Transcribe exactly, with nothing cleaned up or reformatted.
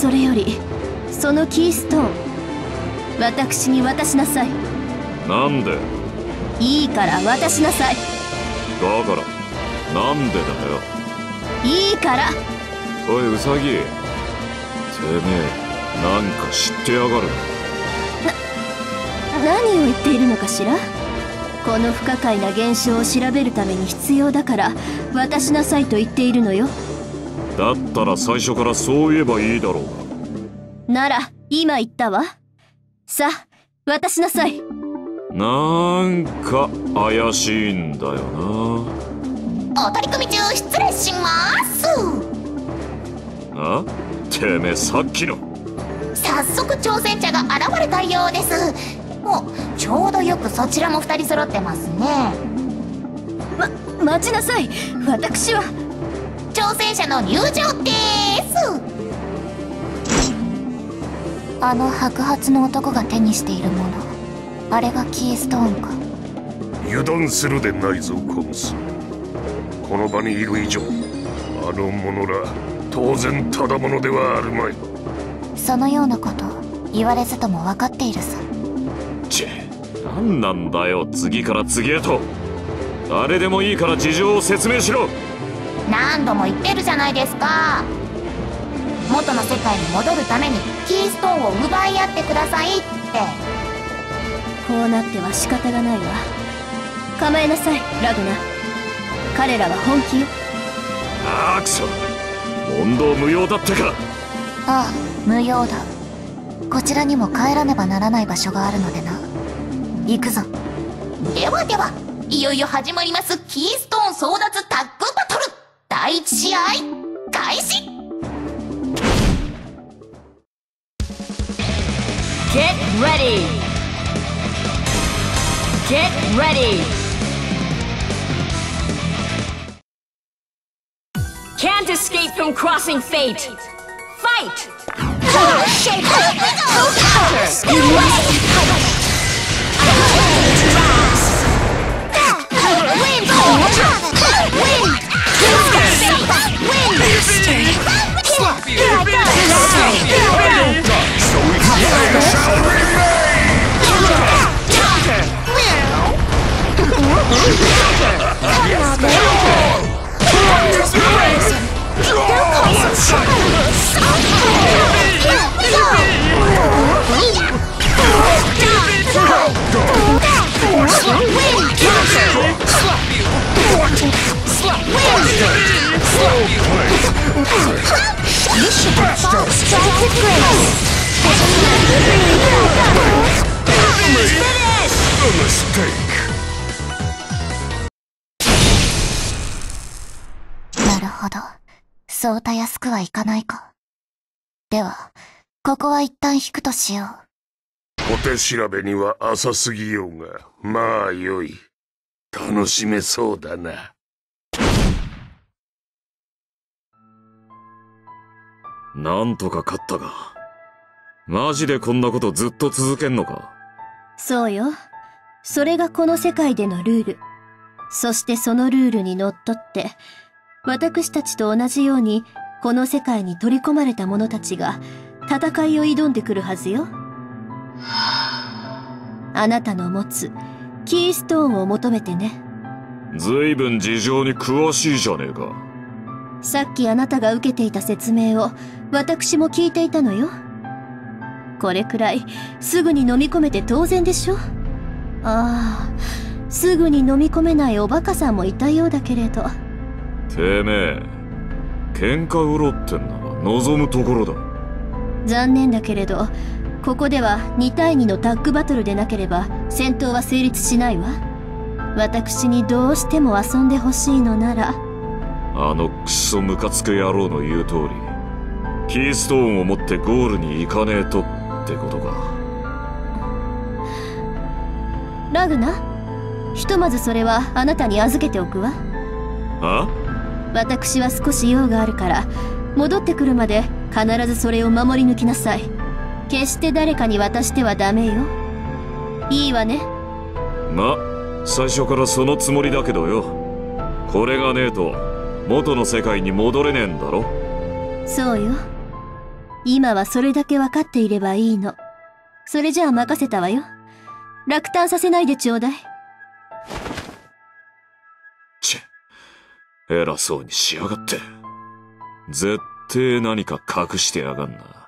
それよりそのキーストーン私に渡しなさい。 なんで？ いいから渡しなさい。 だからなんでだよ。 いいから。 おいウサギ、てめえなんか知ってやがる。 な何を言っているのかしら。この不可解な現象を調べるために必要だから渡しなさいと言っているのよ。 だったら最初からそう言えばいいだろうが。 なら今言ったわ。さあ渡しなさい。 なんか怪しいんだよな。お取り組み中失礼します。 あ？てめえさっきの。 早速挑戦者が現れたようです。お、ちょうどよくそちらもふたり揃ってますね。 ま、待ちなさい。私は挑戦者の入場です。あの白髪の男が手にしているもの、あれがキーストーンか。 油断するでないぞコムス。この場にいる以上、あの者ら当然ただ者ではあるまい。 そのようなこと言われずとも分かっているさ。 ちぇ、なんなんだよ次から次へと。誰でもいいから事情を説明しろ。 何度も言ってるじゃないですか。元の世界に戻るためにキーストーンを奪い合ってくださいって。 こうなっては仕方がないわ。構えなさいラグナ。彼らは本気よ。 ああくそ、問答無用だったか。 ああ、無用だ。こちらにも帰らねばならない場所があるのでな。行くぞ。ではでは、いよいよ始まりますキーストーン争奪タッグバトルだいいち試合開始。 Get ready! Get ready! Can't escape from crossing fate! Fight! Shape! Counter! You must! Win! Win! Slap you! Here I go! Here I go! So we shall remain! Counter! Yes, they all! A mistake. なるほど。そうたやすくはいかないか。では、ここは一旦引くとしよう。 小手調べには浅すぎようが、まあよい。楽しめそうだな。 なんとか勝ったが、マジでこんなことずっと続けんのか？ そうよ。それがこの世界でのルール。そしてそのルールにのっとって、私たちと同じようにこの世界に取り込まれた者たちが戦いを挑んでくるはずよ。あなたの持つキーストーンを求めてね。 ずいぶん事情に詳しいじゃねえか。 さっきあなたが受けていた説明を私も聞いていたのよ。これくらいすぐに飲み込めて当然でしょ。ああ、すぐに飲み込めないおバカさんもいたようだけれど。 てめえ、喧嘩売ろってんなら望むところだ。 残念だけれど、ここではに対にのタッグバトルでなければ戦闘は成立しないわ。私にどうしても遊んでほしいのなら。 あのクソムカつく野郎の言う通り、キーストーンを持ってゴールに行かねえとってことか。 ラグナ、ひとまずそれはあなたに預けておくわ。 あ？ 私は少し用があるから戻ってくるまで必ずそれを守り抜きなさい。決して誰かに渡してはダメよ。いいわね。 ま、最初からそのつもりだけどよ。これがねえと元の世界に戻れねえんだろ。 そうよ。 今はそれだけ分かっていればいいの。それじゃあ任せたわよ。落胆させないでちょうだい。 チェ、偉そうにしやがって。絶対何か隠してやがんな。